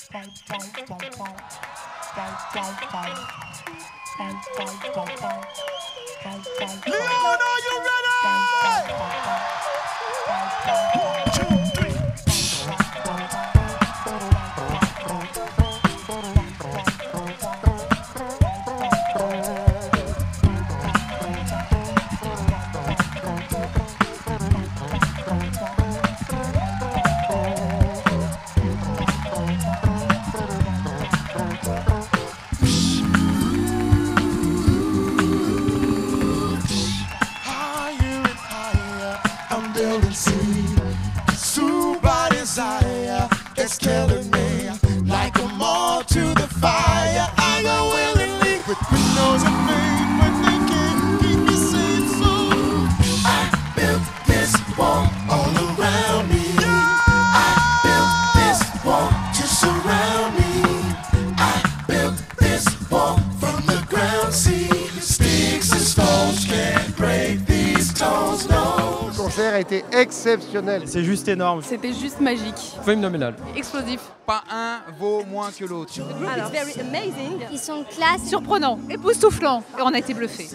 Leon, are you ready? 1, 2, 3. It's killing me like a moth to the fire. I go willingly with windows of faith when they can't keep me safe. So I built this wall all around me. I built this wall to surround me. I built this wall from the ground. See, sticks and stones can't break these tones. No. Le concert a été exceptionnel. C'est juste énorme. C'était juste magique. Phénoménal. Explosif. Pas un vaut moins que l'autre. Alors, very amazing. Ils sont classe. Surprenant, époustouflant. Et on a été bluffés.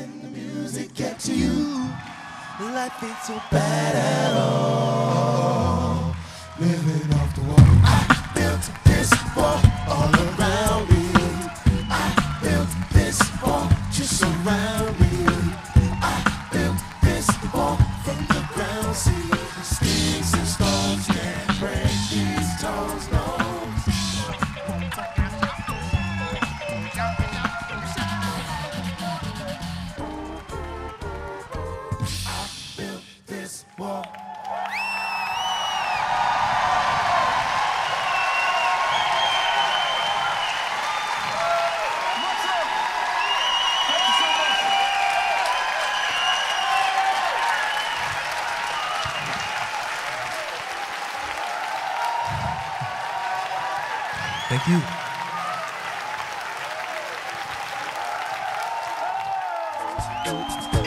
Thank you. Thank you.